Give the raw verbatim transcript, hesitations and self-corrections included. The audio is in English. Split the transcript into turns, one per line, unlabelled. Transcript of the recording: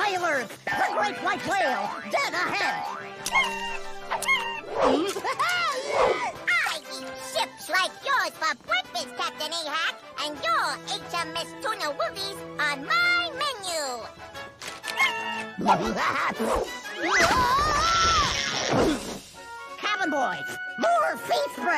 whalers! The great white whale! Dead ahead!
I eat ships like yours for breakfast, Captain Ahak, and your H M S Tuna Woolies on my menu.
Cabin boys, more feast bread!